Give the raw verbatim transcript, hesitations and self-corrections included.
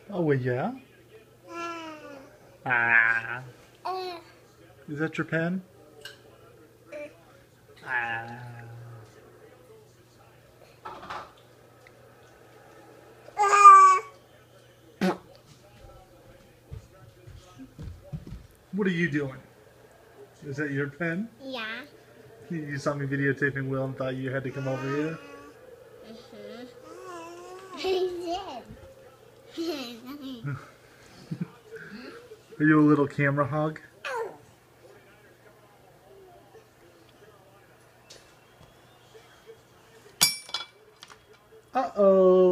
Oh, well, yeah. Ah. Is that your pen? Ah. What are you doing? Is that your pen? Yeah. You saw me videotaping Will and thought you had to come over here? Mm-hmm. I did. Are you a little camera hog? Uh-oh.